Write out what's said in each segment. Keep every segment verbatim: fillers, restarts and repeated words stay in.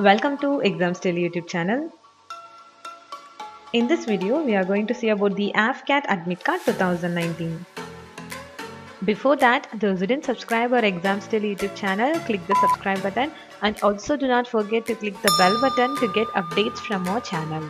Welcome to Exams Daily YouTube channel. In this video, we are going to see about the AFCAT Admit Card twenty nineteen. Before that, those who didn't subscribe our Exams Daily YouTube channel, click the subscribe button and also do not forget to click the bell button to get updates from our channel.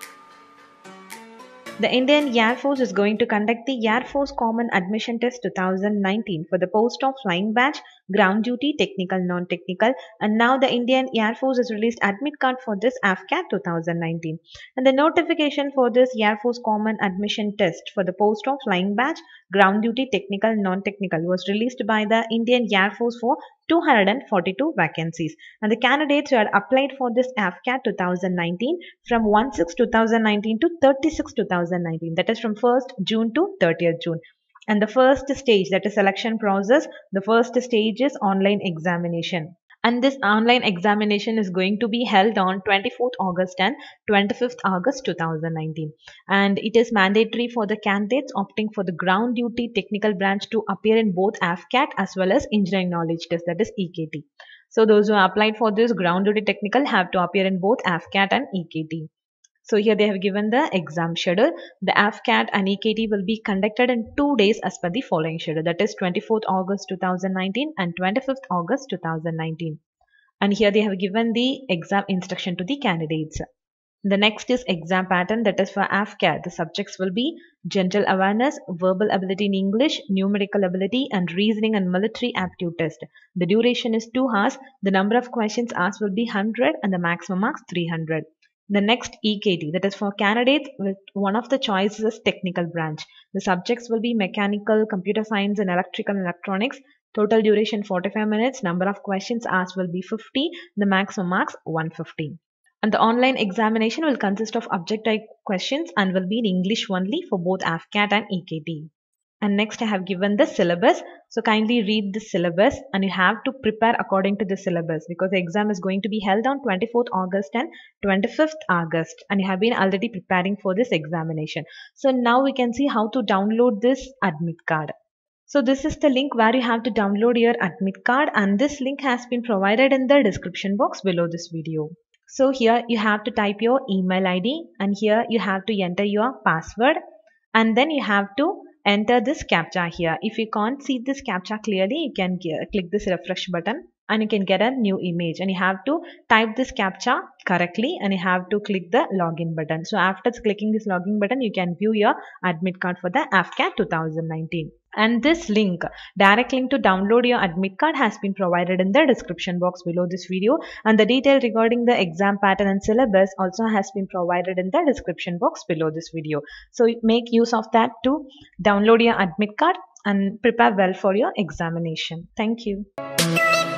The Indian Air Force is going to conduct the Air Force Common Admission Test twenty nineteen for the post of Flying Batch, Ground Duty, Technical, Non-Technical, and now the Indian Air Force has released admit card for this AFCAT twenty nineteen. And the notification for this Air Force Common Admission Test for the post of Flying Batch, Ground Duty, Technical, Non-Technical was released by the Indian Air Force for two hundred forty-two vacancies, and the candidates who had applied for this AFCAT twenty nineteen from one six twenty nineteen to thirty-six twenty nineteen, that is from first June to thirtieth June. And the first stage, that is selection process, the first stage is online examination. And this online examination is going to be held on twenty-fourth August and twenty-fifth August twenty nineteen. And it is mandatory for the candidates opting for the ground duty technical branch to appear in both AFCAT as well as engineering knowledge test, that is E K T. So those who applied for this ground duty technical have to appear in both AFCAT and E K T. So here they have given the exam schedule. The AFCAT and E K T will be conducted in two days as per the following schedule, that is twenty-fourth August twenty nineteen and twenty-fifth August twenty nineteen. And here they have given the exam instruction to the candidates. The next is exam pattern, that is for AFCAT. The subjects will be general awareness, verbal ability in English, numerical ability, and reasoning and military aptitude test. The duration is two hours. The number of questions asked will be one hundred and the maximum marks three hundred. The next E K T, that is for candidates with one of the choices is technical branch. The subjects will be mechanical, computer science, and electrical and electronics. Total duration forty-five minutes. Number of questions asked will be fifty. The maximum marks one hundred fifty. And the online examination will consist of objective questions and will be in English only for both AFCAT and E K T. And next I have given the syllabus. So kindly read the syllabus and you have to prepare according to the syllabus because the exam is going to be held on twenty-fourth August and twenty-fifth August, and you have been already preparing for this examination. So now we can see how to download this admit card. So this is the link where you have to download your admit card, and this link has been provided in the description box below this video. So here you have to type your email I D and here you have to enter your password, and then you have to enter this captcha here. If you can't see this captcha clearly, you can click this refresh button and you can get a new image, and you have to type this captcha correctly and you have to click the login button. So after clicking this login button, you can view your admit card for the AFCAT twenty nineteen. And this link, direct link to download your admit card, has been provided in the description box below this video, and the detail regarding the exam pattern and syllabus also has been provided in the description box below this video. So make use of that to download your admit card and prepare well for your examination. Thank you.